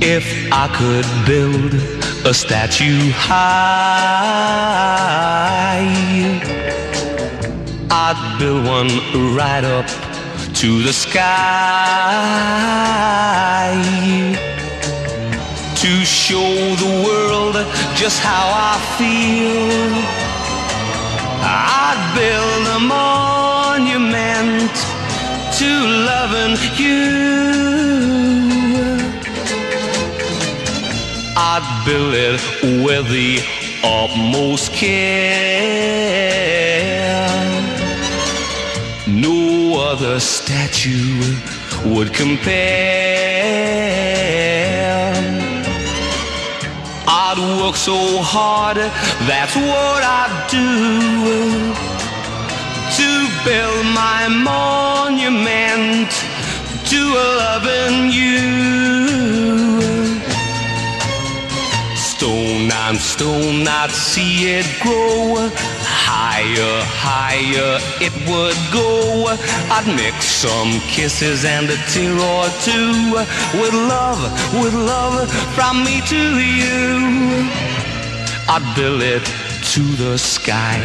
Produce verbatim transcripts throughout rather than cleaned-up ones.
If I could build a statue high, I'd build one right up to the sky, to show the world just how I feel. I'd build a monument to loving you. I'd build it with the utmost care. No other statue would compare. I'd work so hard, that's what I'd do, to build my monument to loving you. Stone on stone, I'd see it grow. Higher, higher it would go. I'd mix some kisses and a tear or two, with love, with love from me to you. I'd build it to the sky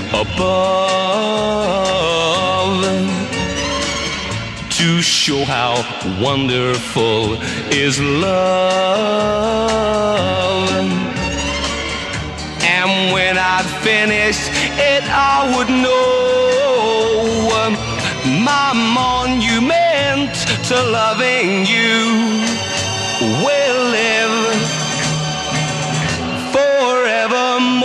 above, to show how wonderful is love. And when I'd finished it, I would know my monument to loving you will live forevermore.